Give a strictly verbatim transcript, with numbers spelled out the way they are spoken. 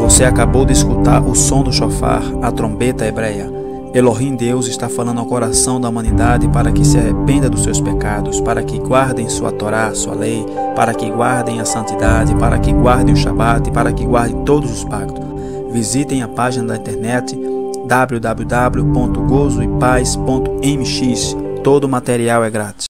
Você acabou de escutar o som do shofar, a trombeta hebreia. Elohim Deus está falando ao coração da humanidade para que se arrependa dos seus pecados, para que guardem sua Torá, sua lei, para que guardem a santidade, para que guardem o Shabat, para que guardem todos os pactos. Visitem a página da internet w w w ponto gozo e paz ponto m x. Todo o material é grátis.